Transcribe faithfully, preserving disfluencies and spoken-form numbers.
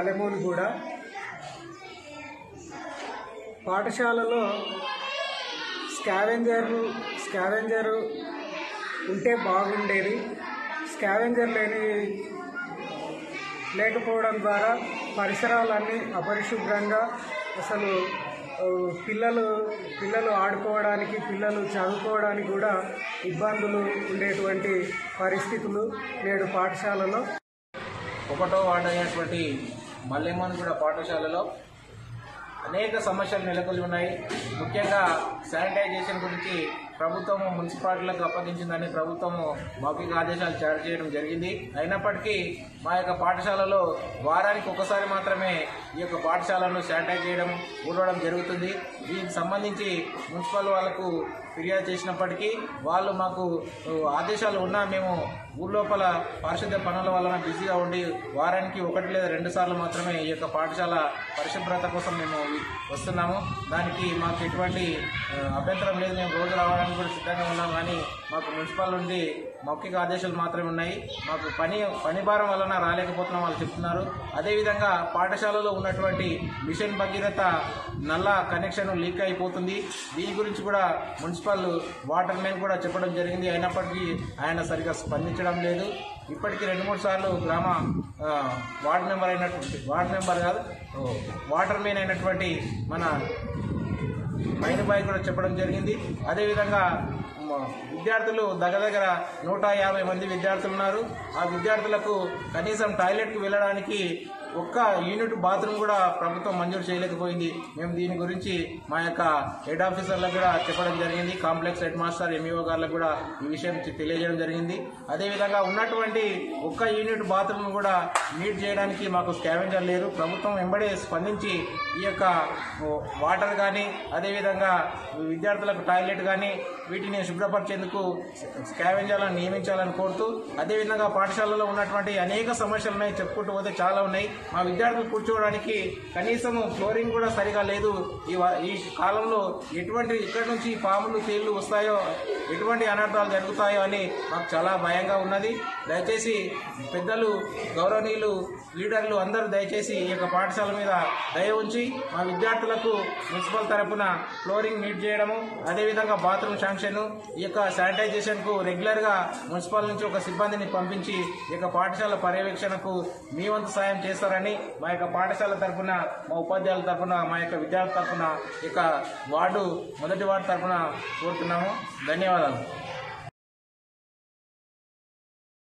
మాలెమూనుగూడ పాఠశాలలో scavenger scavenger ఉంటే బాగుండేది. స్కావెంజర్ లేని లేకపోవడం ద్వారా పరిసరాలన్నీ అపరిశుభ్రంగా, అసలు పిల్లలు పిల్లలు ఆడుకోవడానికి పిల్లలు చదువుకోవడానికి కూడా ఇబ్బందులు ఉండేటువంటి పరిస్థితులు నేడు పాఠశాలలో. ఒకటో వార్డు అయినటువంటి మల్లెమూనుగూడ పాఠశాలలో అనేక సమస్యలు నెలకొల్లి ఉన్నాయి. ముఖ్యంగా శానిటైజేషన్ గురించి ప్రభుత్వము మున్సిపాలిటీలకు అప్పగించిందని ప్రభుత్వము మౌఖిక ఆదేశాలు జారీ చేయడం జరిగింది. అయినప్పటికీ మా యొక్క పాఠశాలలో వారానికి ఒకసారి మాత్రమే ఈ యొక్క పాఠశాలను శానిటైజ్ చేయడం ఊడవడం జరుగుతుంది. దీనికి సంబంధించి మున్సిపల్ వాళ్లకు ఫిర్యాదు చేసినప్పటికీ వాళ్ళు మాకు ఆదేశాలు ఉన్నా మేము ఊర్లోపల పారిశుద్ధ్య పనుల వలన బిజీగా ఉండి వారానికి ఒకటి లేదా రెండు సార్లు మాత్రమే ఈ యొక్క పాఠశాల పరిశుభ్రత కోసం మేము వస్తున్నాము. దానికి మాకు ఎటువంటి అభ్యంతరం లేదు, మేము రోజు రావడానికి కూడా సిద్ధంగా ఉన్నాం. కానీ మాకు మున్సిపల్ నుండి మౌఖిక ఆదేశాలు మాత్రమే ఉన్నాయి. మాకు పని పని భారం వలన రాలేకపోతున్నాం వాళ్ళు చెప్తున్నారు. అదేవిధంగా పాఠశాలలో ఉన్నటువంటి మిషన్ భగీరథ నల్ల కనెక్షన్ లీక్ అయిపోతుంది. దీని గురించి కూడా మున్సిపల్ వాటర్ మ్యాన్ కూడా చెప్పడం జరిగింది. అయినప్పటికీ ఆయన సరిగా స్పందించడం లేదు. ఇప్పటికీ రెండు మూడు సార్లు గ్రామ వార్డు మెంబర్ అయినటువంటి వార్డు మెంబర్ కాదు వాటర్ మ్యాన్ అయినటువంటి మన మైనుబాయి కూడా చెప్పడం జరిగింది. అదేవిధంగా విద్యార్థులు దగ్గర దగ్గర నూట యాభై మంది విద్యార్థులు ఉన్నారు. ఆ విద్యార్థులకు కనీసం టాయిలెట్కి వెళ్ళడానికి ఒక్క యూనిట్ బాత్రూమ్ కూడా ప్రభుత్వం మంజూరు చేయలేకపోయింది. మేము దీని గురించి మా యొక్క హెడ్ ఆఫీసర్లకు కూడా చెప్పడం జరిగింది. కాంప్లెక్స్ హెడ్ మాస్టర్ ఎంఈఓ గారులకు కూడా ఈ విషయం తెలియజేయడం జరిగింది. అదేవిధంగా ఉన్నటువంటి ఒక్క యూనిట్ బాత్రూమ్ కూడా మీట్ చేయడానికి మాకు స్కావెంజర్ లేరు. ప్రభుత్వం వెంబడే స్పందించి ఈ యొక్క వాటర్ కానీ అదేవిధంగా విద్యార్థులకు టాయిలెట్ కానీ వీటిని శుభ్రపరిచేందుకు స్కావెంజర్లను నియమించాలని కోరుతూ, అదేవిధంగా పాఠశాలలో ఉన్నటువంటి అనేక సమస్యలు ఉన్నాయి, చెప్పుకుంటూ పోతే చాలా ఉన్నాయి. మా విద్యార్థులు కూర్చోవడానికి కనీసం ఫ్లోరింగ్ కూడా సరిగా లేదు. ఈ ఈ కాలంలో ఎటువంటి ఇక్కడి నుంచి పాములు తేళ్లు వస్తాయో, ఎటువంటి అనర్థాలు జరుగుతాయో అని మాకు చాలా భయంగా ఉన్నది. దయచేసి పెద్దలు, గౌరవనీయులు, లీడర్లు అందరూ దయచేసి ఈ యొక్క పాఠశాల మీద దయ ఉంచి మా విద్యార్థులకు మున్సిపల్ తరఫున ఫ్లోరింగ్ నీట్ చేయడము, అదేవిధంగా బాత్రూమ్ శాంక్షన్, ఈ యొక్క శానిటైజేషన్కు రెగ్యులర్గా మున్సిపల్ నుంచి ఒక సిబ్బందిని పంపించి ఈ యొక్క పాఠశాల పర్యవేక్షణకు మీ వంతు సాయం చేస్తారని మా యొక్క పాఠశాల తరఫున, మా ఉపాధ్యాయుల తరఫున, మా యొక్క విద్యార్థుల తరఫున, ఇక వార్డు మొదటి వార్డు తరఫున కోరుతున్నాము. ధన్యవాదాలు.